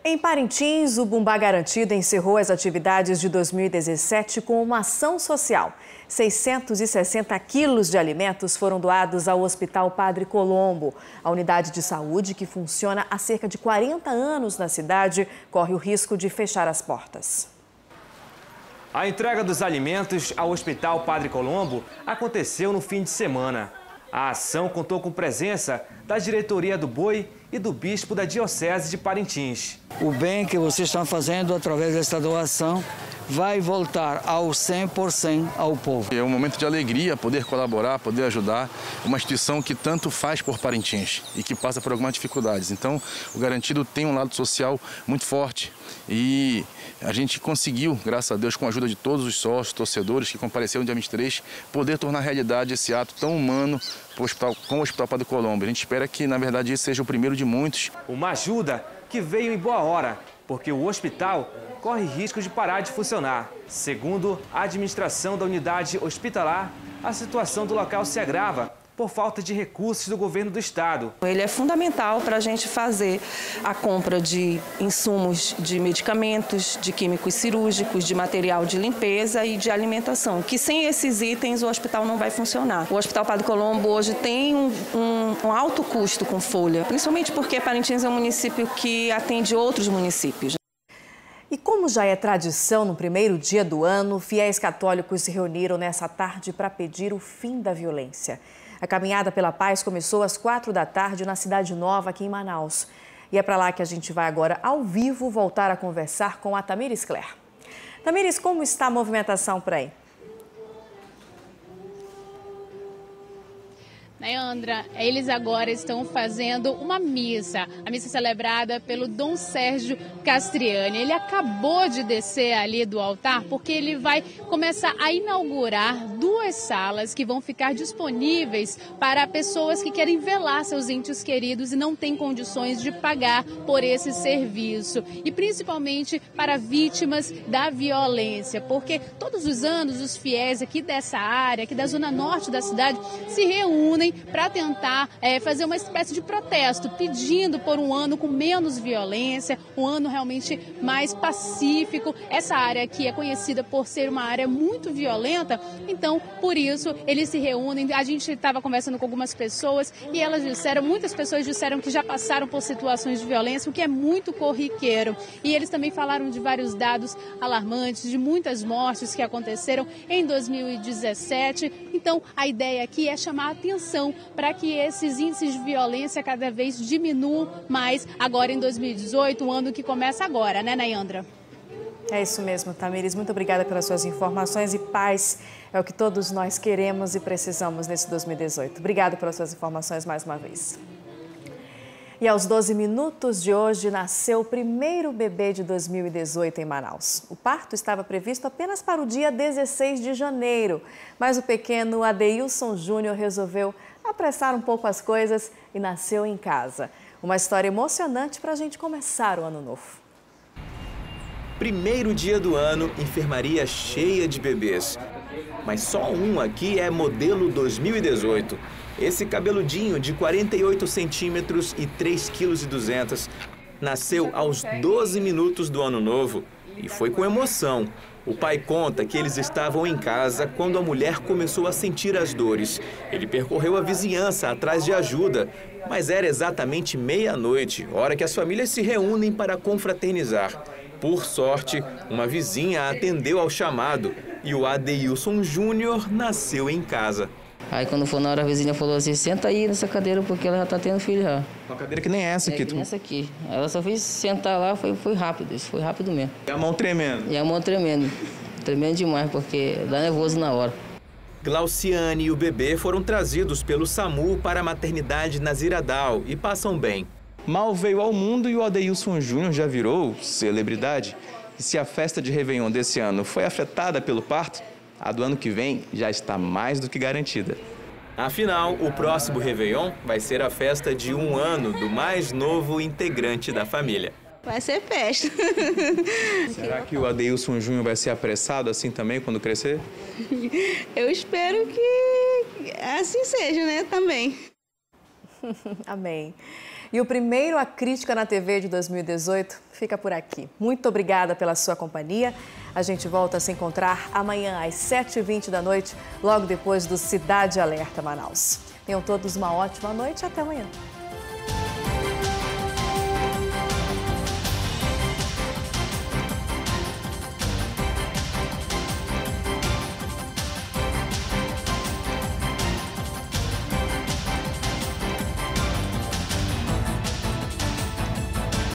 Em Parintins, o Bumbá Garantido encerrou as atividades de 2017 com uma ação social. 660 quilos de alimentos foram doados ao Hospital Padre Colombo. A unidade de saúde, que funciona há cerca de 40 anos na cidade, corre o risco de fechar as portas. A entrega dos alimentos ao Hospital Padre Colombo aconteceu no fim de semana. A ação contou com presença da diretoria do Boi e do bispo da Diocese de Parintins. O bem que vocês estão fazendo através desta doação vai voltar ao 100% ao povo. É um momento de alegria poder colaborar, poder ajudar uma instituição que tanto faz por Parintins e que passa por algumas dificuldades. Então, o Garantido tem um lado social muito forte e a gente conseguiu, graças a Deus, com a ajuda de todos os sócios, torcedores que compareceram no dia 23, poder tornar realidade esse ato tão humano com o Hospital Padre Colombo. A gente espera que, na verdade, esse seja o primeiro de muitos. Uma ajuda que veio em boa hora, porque o hospital corre risco de parar de funcionar. Segundo a administração da unidade hospitalar, a situação do local se agrava por falta de recursos do governo do estado. Ele é fundamental para a gente fazer a compra de insumos de medicamentos, de químicos cirúrgicos, de material de limpeza e de alimentação, que sem esses itens o hospital não vai funcionar. O Hospital Padre Colombo hoje tem um alto custo com folha, principalmente porque Parintins é um município que atende outros municípios. E como já é tradição no primeiro dia do ano, fiéis católicos se reuniram nessa tarde para pedir o fim da violência. A caminhada pela paz começou às 4 da tarde na Cidade Nova, aqui em Manaus. E é para lá que a gente vai agora, ao vivo, voltar a conversar com a Tamires Claire. Tamires, como está a movimentação por aí? Nayandra, eles agora estão fazendo uma missa, a missa celebrada pelo Dom Sérgio Castriani. Ele acabou de descer ali do altar porque ele vai começar a inaugurar 2 salas que vão ficar disponíveis para pessoas que querem velar seus entes queridos e não têm condições de pagar por esse serviço. E principalmente para vítimas da violência, porque todos os anos os fiéis aqui dessa área, aqui da zona norte da cidade, se reúnem para tentar fazer uma espécie de protesto, pedindo por um ano com menos violência, um ano realmente mais pacífico. Essa área aqui é conhecida por ser uma área muito violenta, então por isso eles se reúnem. A gente estava conversando com algumas pessoas e elas disseram, muitas pessoas disseram que já passaram por situações de violência, o que é muito corriqueiro. E eles também falaram de vários dados alarmantes, de muitas mortes que aconteceram em 2017. Então a ideia aqui é chamar a atenção para que esses índices de violência cada vez diminuam mais agora em 2018, um ano que começa agora, né, Nayandra? É isso mesmo, Tamires. Muito obrigada pelas suas informações e paz é o que todos nós queremos e precisamos nesse 2018. Obrigada pelas suas informações mais uma vez. E aos 12 minutos de hoje, nasceu o primeiro bebê de 2018 em Manaus. O parto estava previsto apenas para o dia 16 de janeiro, mas o pequeno Adeilson Júnior resolveu apressar um pouco as coisas e nasceu em casa. Uma história emocionante para a gente começar o ano novo. Primeiro dia do ano, enfermaria cheia de bebês. Mas só um aqui é modelo 2018. Esse cabeludinho de 48 centímetros e 3,2 kg nasceu aos 12 minutos do ano novo e foi com emoção. O pai conta que eles estavam em casa quando a mulher começou a sentir as dores. Ele percorreu a vizinhança atrás de ajuda, mas era exatamente meia-noite, hora que as famílias se reúnem para confraternizar. Por sorte, uma vizinha atendeu ao chamado e o Adeilson Júnior nasceu em casa. Aí quando for na hora, a vizinha falou assim, senta aí nessa cadeira porque ela já tá tendo filho já. Uma cadeira que nem essa aqui. Que nem essa aqui. Ela só fez sentar lá, foi rápido, isso foi rápido mesmo. E a mão tremendo? E a mão tremendo, tremendo demais, porque dá nervoso na hora. Glauciane e o bebê foram trazidos pelo SAMU para a maternidade Naziradal e passam bem. Mal veio ao mundo e o Adeilson Júnior já virou celebridade. E se a festa de Réveillon desse ano foi afetada pelo parto, a do ano que vem já está mais do que garantida. Afinal, o próximo Réveillon vai ser a festa de 1 ano do mais novo integrante da família. Vai ser festa. Será que o Adeilson Júnior vai ser apressado assim também quando crescer? Eu espero que assim seja, né, também. Amém. E o primeiro A Crítica na TV de 2018 fica por aqui. Muito obrigada pela sua companhia. A gente volta a se encontrar amanhã às 7h20 da noite, logo depois do Cidade Alerta Manaus. Tenham todos uma ótima noite e até amanhã.